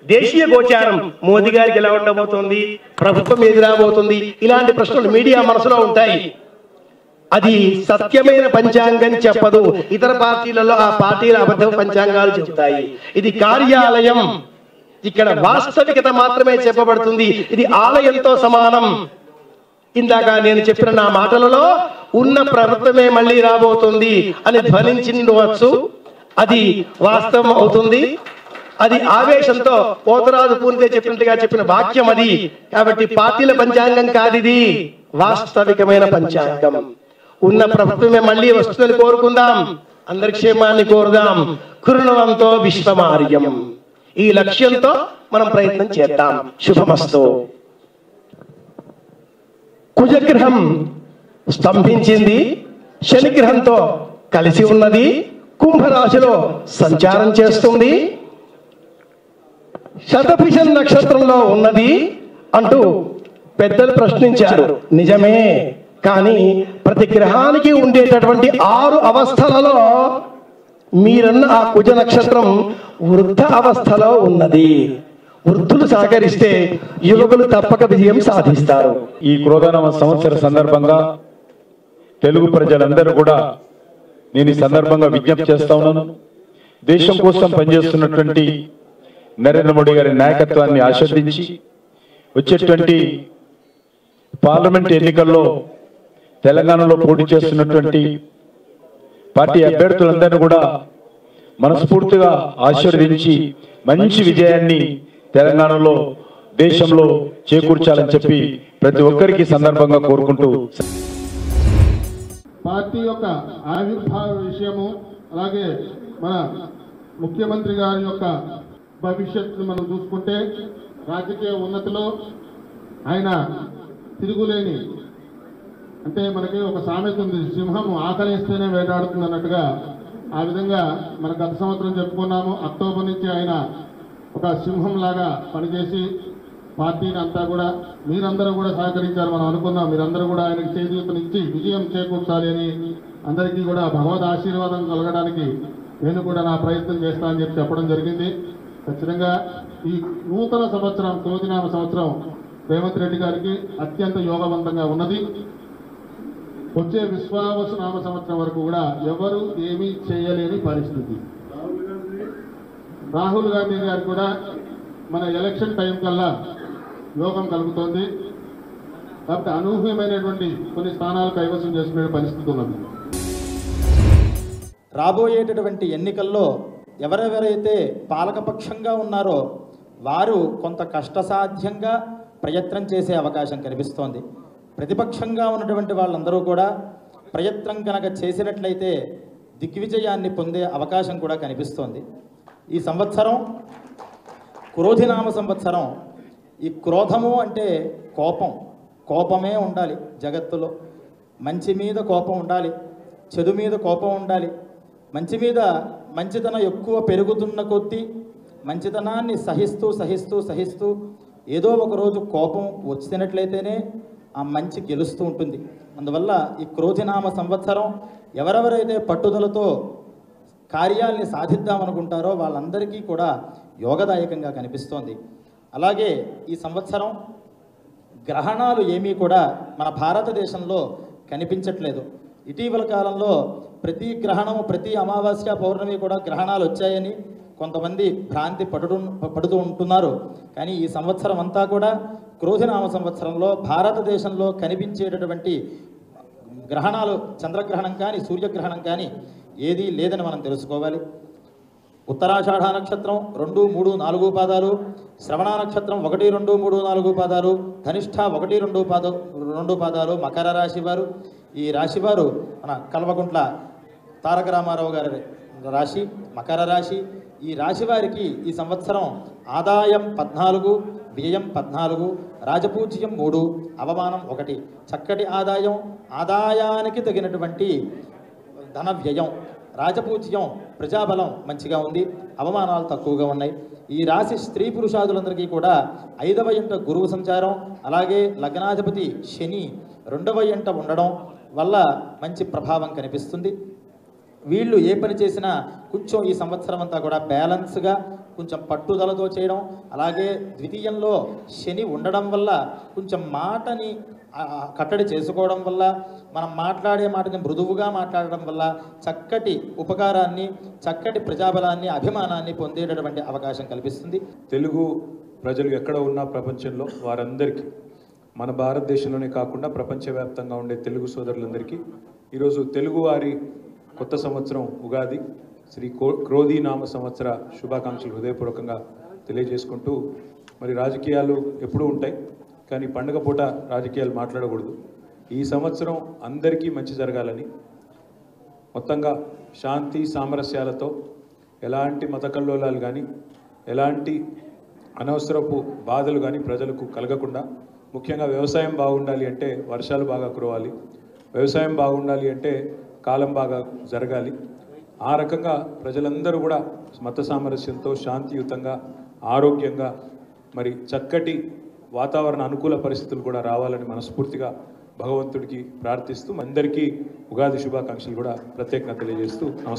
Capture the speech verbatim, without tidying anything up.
దేశీయ గోచారం మోదీ గారికి ఎలా ఉండబోతోంది, ప్రభుత్వం ఏది రాబోతుంది, ఇలాంటి ప్రశ్నలు మీడియా మనసులో ఉంటాయి. అది సత్యమైన పంచాంగం చెప్పదు. ఇతర పార్టీలలో ఆ పార్టీల అబద్ధ పంచాంగాలు చెబుతాయి. ఇది కార్యాలయం, ఇక్కడ వాస్తవికత మాత్రమే చెప్పబడుతుంది. ఇది ఆలయంతో సమానం. ఇందాక నేను చెప్పిన నా మాటలలో ఉన్న ప్రభుత్వమే మళ్ళీ రాబోతుంది అని ధ్వనించవచ్చు. అది వాస్తవం అవుతుంది. అది ఆవేశంతో పోతరాజు పూర్తిగా చెప్పినట్టుగా చెప్పిన వాక్యం అది. కాబట్టి పార్టీల పంచాంగం కాదిది, వాస్తవికమైన పంచాంగం. ఉన్న ప్రభుత్వమే మళ్ళీ వస్తుందని కోరుకుందాం, అందరి క్షేమాన్ని కోరుదాం. కృణవంతో విశ్వమార్యం, ఈ లక్ష్యంతో మనం ప్రయత్నం చేద్దాం. శుభమస్తు. కుజగ్రహం స్తంభించింది, శనిగ్రహంతో కలిసి ఉన్నది, కుంభరాశిలో సంచారం చేస్తుంది, శతభిషం నక్షత్రంలో ఉన్నది అంటూ పెద్దలు ప్రశ్నించారు. నిజమే, కానీ ప్రతి గ్రహానికి ఉండేటటువంటి ఆరు అవస్థలలో మీరన్న ఆ కుజ నక్షత్రం వృద్ధ అవస్థలో ఉన్నది. వృద్ధులు సహకరిస్తే యువకులు తప్పక విజయం సాధిస్తారు. ఈ క్రోధనామ సంవత్సర సందర్భంగా తెలుగు ప్రజలందరూ కూడా నేను ఈ సందర్భంగా విజ్ఞప్తి చేస్తా ఉన్నాను. దేశం కోసం పనిచేస్తున్నటువంటి నరేంద్ర మోడీ గారి నాయకత్వాన్ని ఆశీర్వదించి వచ్చేటువంటి పార్లమెంట్ ఎన్నికల్లో తెలంగాణలో పోటీ చేస్తున్నటువంటి పార్టీ అభ్యర్థులందరినీ కూడా మనస్ఫూర్తిగా ఆశీర్వదించి మంచి విజయాన్ని తెలంగాణలో దేశంలో చేకూర్చాలని చెప్పి ప్రతి ఒక్కరికి సందర్భంగా కోరుకుంటూ, పార్టీ యొక్క ఆవిర్భావ విషయము అలాగే మన ముఖ్యమంత్రి గారి యొక్క భవిష్యత్తు మనం చూసుకుంటే రాజకీయ ఉన్నతిలో ఆయన తిరుగులేని, అంటే మనకి ఒక సామెత ఉంది, సింహం ఆకలిస్తేనే వేటాడుతుంది అన్నట్టుగా. ఆ విధంగా మన గత సంవత్సరం చెప్పుకున్నాము, అక్టోబర్ నుంచి ఆయన ఒక సింహం లాగా పనిచేసి పార్టీని అంతా కూడా మీరందరూ కూడా సహకరించారు. మనం అనుకున్నాం మీరందరూ కూడా ఆయనకు చేయూతనిచ్చి విజయం చేకూర్చాలి అని. అందరికీ కూడా భగవద్ ఆశీర్వాదం కలగడానికి నేను కూడా నా ప్రయత్నం చేస్తా అని చెప్పి చెప్పడం జరిగింది. ఖచ్చితంగా ఈ నూతన సంవత్సరం క్రోధినామ సంవత్సరం రేవంత్ రెడ్డి గారికి అత్యంత యోగవంతంగా ఉన్నది. వచ్చే విశ్వావసు నామ సంవత్సరం వరకు కూడా ఎవరు ఏమీ చేయలేని పరిస్థితి. రాహుల్ గాంధీ గారు కూడా మన ఎలక్షన్ టైం కల్లా యోగం కలుగుతోంది. కాబట్టి అనూహ్యమైనటువంటి కొన్ని స్థానాలు కైవసం చేసుకునే పరిస్థితి ఉన్నది. రాబోయేటటువంటి ఎన్నికల్లో ఎవరెవరైతే పాలకపక్షంగా ఉన్నారో వారు కొంత కష్టసాధ్యంగా ప్రయత్నం చేసే అవకాశం కనిపిస్తోంది. ప్రతిపక్షంగా ఉన్నటువంటి వాళ్ళందరూ కూడా ప్రయత్నం కనుక చేసినట్లయితే దిగ్విజయాన్ని పొందే అవకాశం కూడా కనిపిస్తోంది. ఈ సంవత్సరం క్రోధినామ సంవత్సరం. ఈ క్రోధము అంటే కోపం, కోపమే ఉండాలి జగత్తులో. మంచి మీద కోపం ఉండాలి, చెడు మీద కోపం ఉండాలి. మంచి మీద మంచితనం ఎక్కువ పెరుగుతున్న కొద్దీ మంచితనాన్ని సహిస్తూ సహిస్తూ సహిస్తూ ఏదో ఒకరోజు కోపం వచ్చినట్లయితేనే ఆ మంచి గెలుస్తూ ఉంటుంది. అందువల్ల ఈ క్రోధినామ సంవత్సరం ఎవరెవరైతే పట్టుదలతో కార్యాల్ని సాధిద్దామనుకుంటారో వాళ్ళందరికీ కూడా యోగదాయకంగా కనిపిస్తోంది. అలాగే ఈ సంవత్సరం గ్రహణాలు ఏమీ కూడా మన భారతదేశంలో కనిపించట్లేదు. ఇటీవల కాలంలో ప్రతి గ్రహణము, ప్రతి అమావాస్య, పౌర్ణమి కూడా గ్రహణాలు వచ్చాయని కొంతమంది భ్రాంతి పడుతూ పడుతూ ఉంటున్నారు. కానీ ఈ సంవత్సరం అంతా కూడా క్రోధినామ సంవత్సరంలో భారతదేశంలో కనిపించేటటువంటి గ్రహణాలు, చంద్రగ్రహణం కానీ సూర్యగ్రహణం కానీ ఏదీ లేదని మనం తెలుసుకోవాలి. ఉత్తరాషాఢ నక్షత్రం రెండు మూడు నాలుగు పాదాలు, శ్రవణ నక్షత్రం ఒకటి రెండు మూడు నాలుగు పాదాలు, ధనిష్ఠ ఒకటి రెండు పాద రెండు పాదాలు మకర రాశి వారు. ఈ రాశివారు మన కల్వకుంట్ల తారక రామారావు గారి రాశి మకర రాశి. ఈ రాశి వారికి ఈ సంవత్సరం ఆదాయం పద్నాలుగు, వ్యయం పద్నాలుగు, రాజపూజ్యం మూడు, అవమానం ఒకటి. చక్కటి ఆదాయం, ఆదాయానికి తగినటువంటి ధన వ్యయం, రాజపూజ్యం, ప్రజాబలం మంచిగా ఉంది, అవమానాలు తక్కువగా ఉన్నాయి. ఈ రాశి స్త్రీ పురుషాదులందరికీ కూడా ఐదవ ఇంట గురువు సంచారం, అలాగే లగ్నాధిపతి శని రెండవ ఇంట ఉండడం వల్ల మంచి ప్రభావం కనిపిస్తుంది. వీళ్ళు ఏ పని చేసినా కొంచెం ఈ సంవత్సరం అంతా కూడా బ్యాలెన్స్గా కొంచెం పట్టుదలతో చేయడం, అలాగే ద్వితీయంలో శని ఉండడం వల్ల కొంచెం మాటని కట్టడి చేసుకోవడం వల్ల, మనం మాట్లాడే మాటని మృదువుగా మాట్లాడడం వల్ల చక్కటి ఉపకారాన్ని, చక్కటి ప్రజాబలాన్ని, అభిమానాన్ని పొందేటటువంటి అవకాశం కల్పిస్తుంది. తెలుగు ప్రజలు ఎక్కడ ఉన్నా ప్రపంచంలో వారందరికీ, మన భారతదేశంలోనే కాకుండా ప్రపంచవ్యాప్తంగా ఉండే తెలుగు సోదరులందరికీ ఈరోజు తెలుగువారి కొత్త సంవత్సరం ఉగాది శ్రీ క్రోధీ నామ సంవత్సర శుభాకాంక్షలు హృదయపూర్వకంగా తెలియజేసుకుంటూ, మరి రాజకీయాలు ఎప్పుడూ ఉంటాయి, కానీ పండుగ పూట రాజకీయాలు మాట్లాడకూడదు. ఈ సంవత్సరం అందరికీ మంచి జరగాలని, మొత్తంగా శాంతి సామరస్యాలతో ఎలాంటి మత కల్లోలాలు కానీ, ఎలాంటి అనవసరపు బాధలు కానీ ప్రజలకు కలగకుండా, ముఖ్యంగా వ్యవసాయం బాగుండాలి అంటే వర్షాలు బాగా కురవాలి, వ్యవసాయం బాగుండాలి అంటే కాలం బాగా జరగాలి. ఆ రకంగా ప్రజలందరూ కూడా మత సామరస్యంతో శాంతియుతంగా, ఆరోగ్యంగా, మరి చక్కటి వాతావరణ అనుకూల పరిస్థితులు కూడా రావాలని మనస్ఫూర్తిగా భగవంతుడికి ప్రార్థిస్తూ అందరికీ ఉగాది శుభాకాంక్షలు కూడా ప్రత్యేకంగా తెలియజేస్తూ నమస్కారం.